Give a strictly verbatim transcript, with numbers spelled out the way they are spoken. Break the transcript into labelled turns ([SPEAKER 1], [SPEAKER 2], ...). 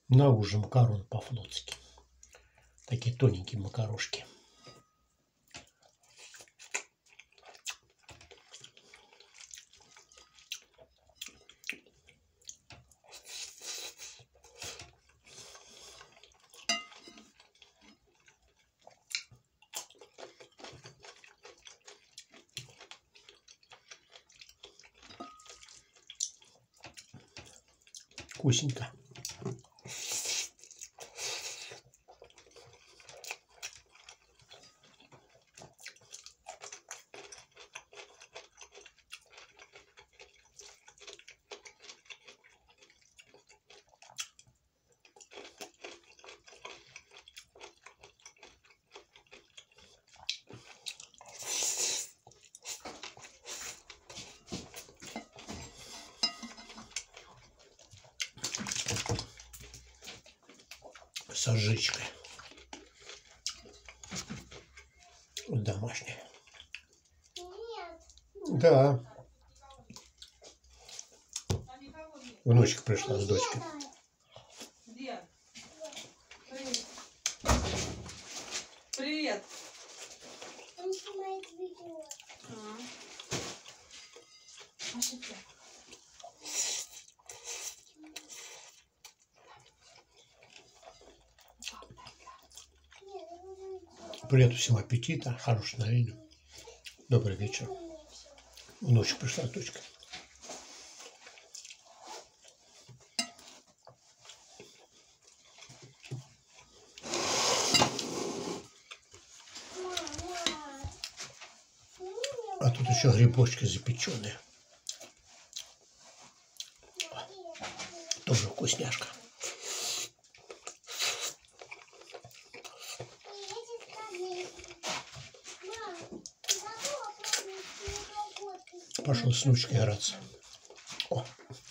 [SPEAKER 1] На ужин макароны по-флотски. Такие тоненькие макарошки. Вкусненько. С аджичкой. Домашняя.
[SPEAKER 2] Нет.
[SPEAKER 1] Да. Внучка пришла с дочкой.
[SPEAKER 3] Где? Привет. Привет.
[SPEAKER 2] Он снимает видео.
[SPEAKER 3] А. Пошли.
[SPEAKER 1] Привет, всем аппетита, хорошего настроения. Добрый вечер. Внучка пришла с дочкой. А тут еще грибочки запеченные. Тоже вкусняшка. Пошел с внучкой играться. О.